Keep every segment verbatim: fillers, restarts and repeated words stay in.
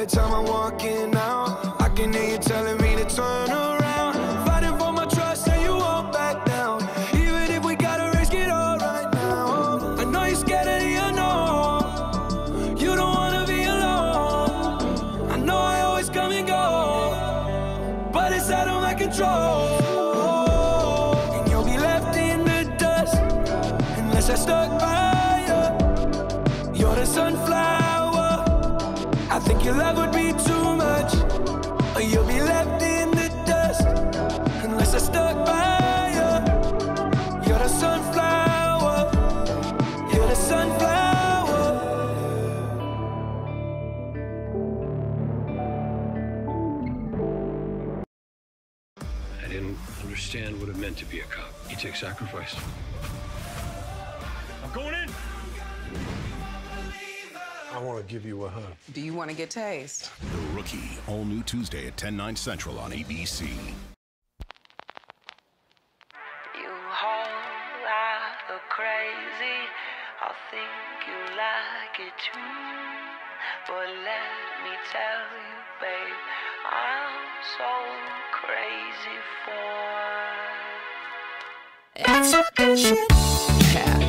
every time I'm walking out. I can hear you telling me to turn around. Fighting for my trust and you won't back down. Even if we gotta risk it all right now. I know you're scared of the unknown. You don't wanna be alone. I know I always come and go, but it's out of my control. And you'll be left in the dust unless I stuck by you. You're the sunflower. I think your love would be too much, or you'll be left in the dust unless I stuck by you. You're the sunflower. You're the sunflower. I didn't understand what it meant to be a cop. You take sacrifice. I'm going in. I want to give you a hug. Do you want to get tased? The Rookie, all new Tuesday at ten, nine central on A B C. You whole lot of crazy. I think you like it too. But let me tell you, babe, I'm so crazy for. It's so good shit. Yeah.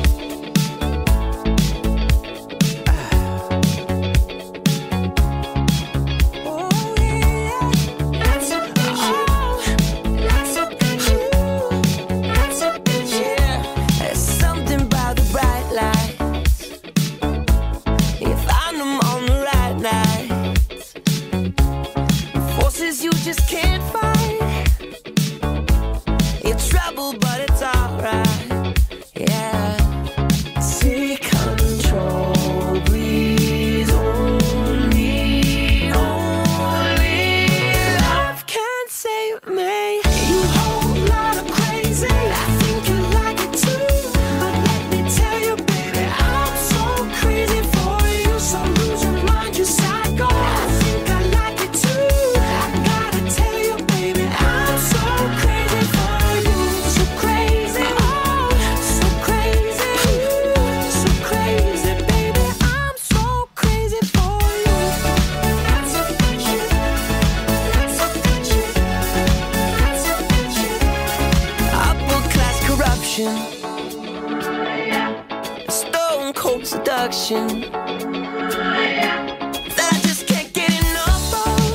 You just can't fight. It's trouble, but it's alright. Yeah. Take control, breathe only, only love can save me. You whole lot of crazy. I think you like it too. But let me tell you, baby, I'm so crazy for you. So lose your mind, you psycho. I think I like it too. Stone cold seduction that I just can't get enough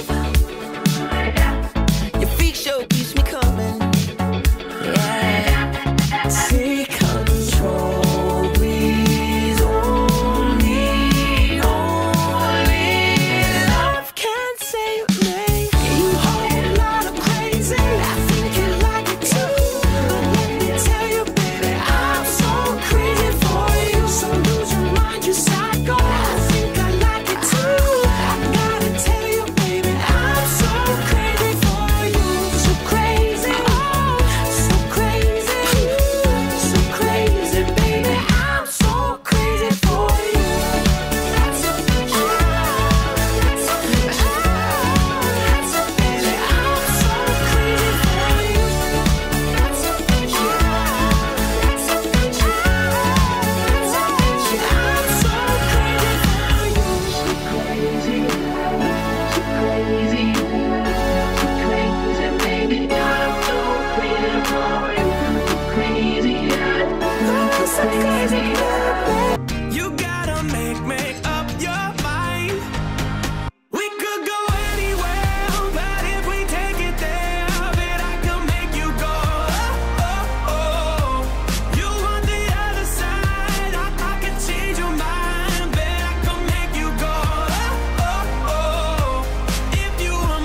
of. Your freak show keeps me coming. Yeah. Take control, breathe only, only love can save me. You whole lot of crazy. I think you like it too. But let me tell you, baby, I'm so crazy for you. So lose your mind, you psycho. I think I like it too. I gotta tell you, baby, I'm so crazy for you. So crazy, oh, so crazy, so crazy, baby, I'm so crazy for you. That's a bitch. That's a bitch. That's a baby, I'm so crazy for you. That's a bitch. That's a bitch. That's a bitch. I'm so crazy for you. So crazy, so crazy, so crazy, baby, I'm so crazy for you. Crazy, I'm so crazy. You gotta make, make up your mind. We could go anywhere, but if we take it there, bet I can make you go. Oh, oh, oh. You want the other side, I, I can change your mind, bet I can make you go. Oh, oh, oh. If you were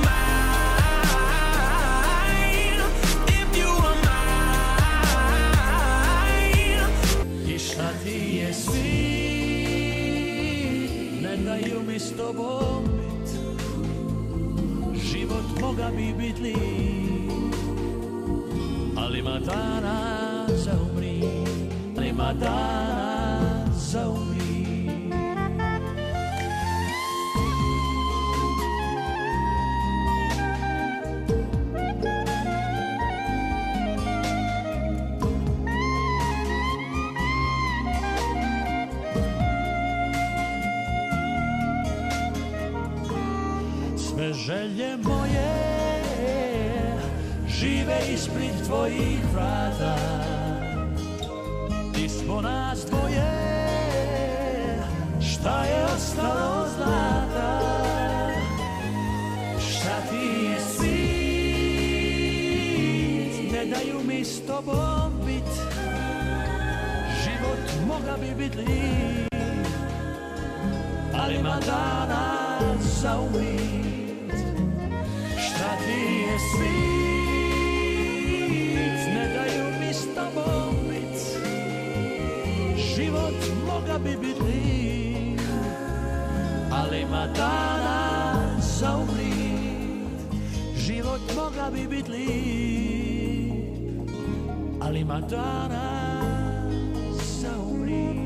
mine, if you were mine. Jeśli tije svit, ne daju mi s tobom bit. Život moga bi bit lijep, ali ima dana za umri, ali ima dana za umri. Sve želje moje žive ispred tvojih vrata. Ti smo nas dvoje, šta je ostalo zlata? Šta ti je svit, ne daju mi s tobom bit. Život moga bi bit lijep, ali ima dana za umrit. Šta ti je svit, ne daju mi s tobom bit. Život moga bi bit lijep, ali ima dana za umrit. Život moga bi bit lijep, ali ima dana za umrit.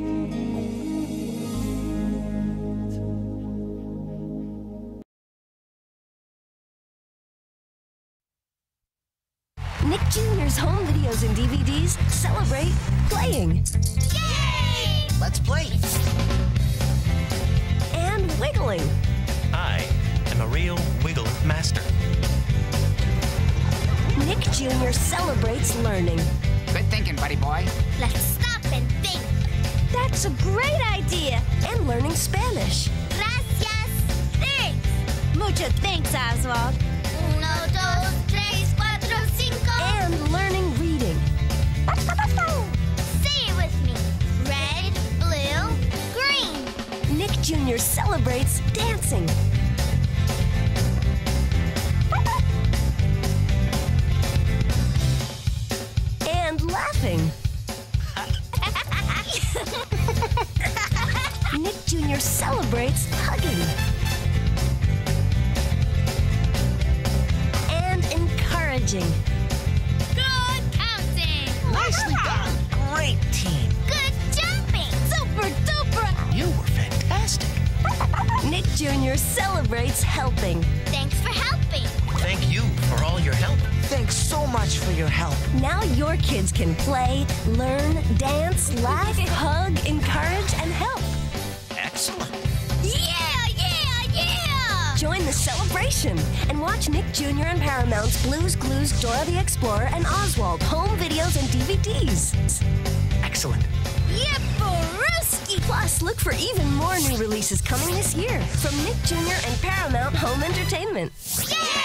Nick Junior's home videos and D V Ds celebrate playing. Yay! Let's play. And wiggling. I am a real wiggle master. Nick Junior celebrates learning. Good thinking, buddy boy. Let's stop and think. That's a great idea. And learning Spanish. Gracias. Thanks. Mucho thanks, Oswald. Uno, dos, tres, cuatro, cinco. And learning reading. Say it with me. Red, blue, green. Nick Junior celebrates dancing. And laughing. Nick Junior celebrates hugging. And encouraging. Good counting. Nicely done. Great team. Good jumping. Super duper. You were fantastic. Nick Junior celebrates helping. Thanks for helping. Thank you for all your help. Thanks so much for your help. Now your kids can play, learn, dance, laugh, hug, encourage, and help. Excellent. Yeah, yeah, yeah. Join the celebration and watch Nick Junior and Paramount's Blues Clues, Dora the Explorer, and Oswald home videos and D V Ds. Excellent. Yipperooski. Plus, look for even more new releases coming this year from Nick Junior and Paramount Home Entertainment. Yeah!